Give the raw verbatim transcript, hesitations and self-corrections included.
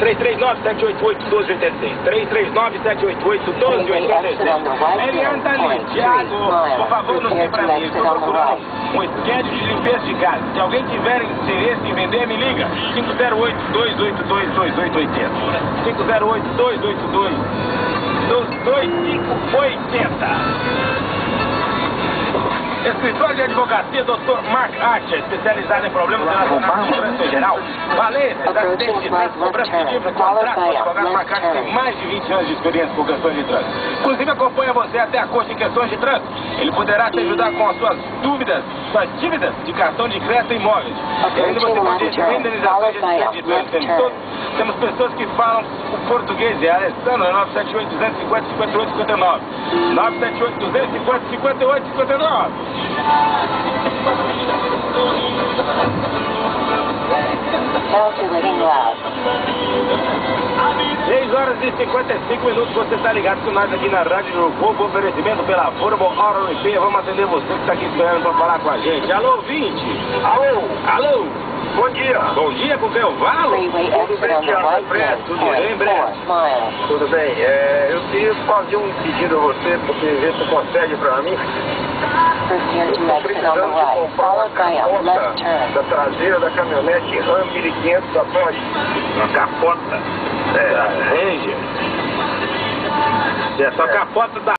três três nove, sete oito oito, um dois oito seis. três três nove, sete oito oito, um dois oito seis. Eliane tá ali. Tiago, por favor, não se pra mim. Estou procurando um esquete de limpeza de casa. Se alguém tiver interesse em vender, me liga. cinco zero oito, dois oito dois, dois oito oito zero. cinco zero oito, dois oito dois, dois cinco oito zero. Escritório de Advocacia, doutor Mark Archer, especializado em problemas relacionados com o trânsito em geral. Valência, assistente de trânsito, cobrança de dívida, contrato. O advogado Mark Archer tem mais de vinte anos de experiência com questões de trânsito. Inclusive acompanha você até a corte em questões de trânsito. Ele poderá te ajudar com as suas dúvidas, suas dívidas de cartão de crédito e imóveis. E ainda você pode receber indenizações de assistente de trânsito. Temos, todos, temos pessoas que falam o português. É Alessandro, nove sete oito, dois cinco zero, cinco oito cinco nove. nove sete oito, dois cinco zero, cinco oito cinco nove. seis horas e cinquenta e cinco minutos, você está ligado com nós aqui na Rádio do Povo, oferecimento pela Furbo Auto Repair. Vamos atender você que está aqui esperando para falar com a gente. Alô, ouvinte! Alô! Alô! Bom dia! Bom dia, com quem eu falo? Tudo bem, Tiago? Tudo bem, Breno? Tudo bem. É, eu queria fazer um pedido a você, para você ver se consegue para mim. Estou precisando de comprar uma capota da traseira da caminhonete Ram mil e quinhentos da Dodge. Uma capota É, da Ranger. Essa capota da